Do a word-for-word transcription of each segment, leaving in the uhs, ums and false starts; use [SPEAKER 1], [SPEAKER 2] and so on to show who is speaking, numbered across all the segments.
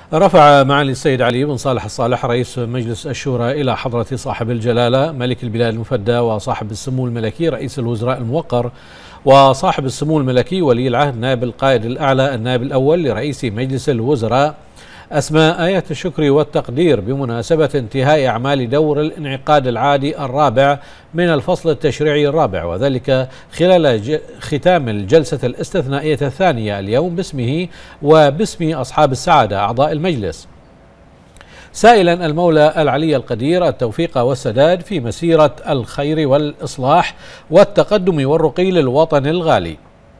[SPEAKER 1] رفع معالي السيد علي بن صالح الصالح رئيس مجلس الشورى إلى حضرة صاحب الجلالة ملك البلاد المفدى وصاحب السمو الملكي رئيس الوزراء الموقر وصاحب السمو الملكي ولي العهد نائب القائد الأعلى النائب الأول لرئيس مجلس الوزراء أسماء آيات الشكر والتقدير بمناسبة انتهاء أعمال دور الانعقاد العادي الرابع من الفصل التشريعي الرابع، وذلك خلال ختام الجلسة الاستثنائية الثانية اليوم باسمه وباسم أصحاب السعادة أعضاء المجلس، سائلا المولى العلي القدير التوفيق والسداد في مسيرة الخير والإصلاح والتقدم والرقي للوطن الغالي.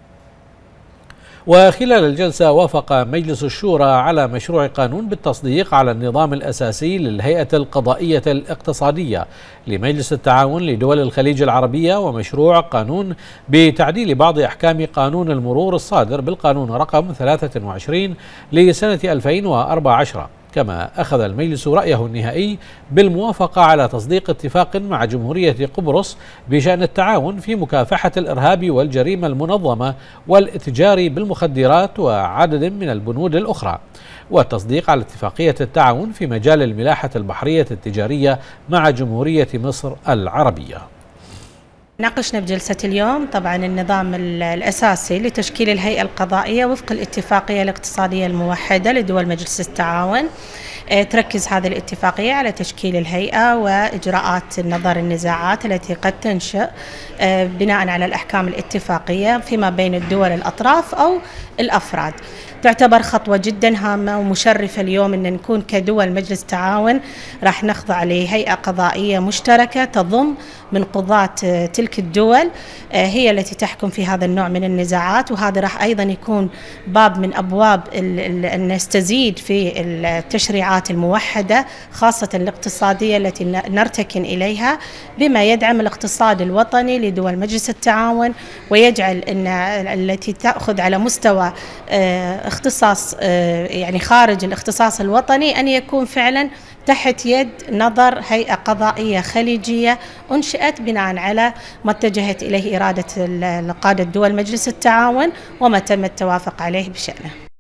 [SPEAKER 1] وخلال الجلسة وافق مجلس الشورى على مشروع قانون بالتصديق على النظام الأساسي للهيئة القضائية الاقتصادية لمجلس التعاون لدول الخليج العربية، ومشروع قانون بتعديل بعض أحكام قانون المرور الصادر بالقانون رقم ثلاثة وعشرين لسنة ألفين وأربعة عشر. كما أخذ المجلس رأيه النهائي بالموافقة على تصديق اتفاق مع جمهورية قبرص بشأن التعاون في مكافحة الإرهاب والجريمة المنظمة والاتجار بالمخدرات وعدد من البنود الأخرى، والتصديق على اتفاقية التعاون في مجال الملاحة البحرية التجارية مع جمهورية مصر العربية.
[SPEAKER 2] ناقشنا بجلسة اليوم طبعا النظام الأساسي لتشكيل الهيئة القضائية وفق الاتفاقية الاقتصادية الموحدة لدول مجلس التعاون. تركز هذه الاتفاقية على تشكيل الهيئة وإجراءات نظر النزاعات التي قد تنشأ بناء على الأحكام الاتفاقية فيما بين الدول الأطراف أو الأفراد. تعتبر خطوة جدا هامة ومشرفة اليوم أن نكون كدول مجلس تعاون راح نخضع لهيئة قضائية مشتركة تضم من قضاة تلك الدول هي التي تحكم في هذا النوع من النزاعات، وهذا راح أيضا يكون باب من أبواب أن نستزيد في التشريعات الموحدة خاصة الاقتصادية التي نرتكن إليها، بما يدعم الاقتصاد الوطني لدول مجلس التعاون ويجعل أن التي تأخذ على مستوى اختصاص يعني خارج الاختصاص الوطني أن يكون فعلا تحت يد نظر هيئة قضائية خليجية أنشئت بناء على ما اتجهت إليه إرادة قادة دول مجلس التعاون وما تم التوافق عليه بشأنه.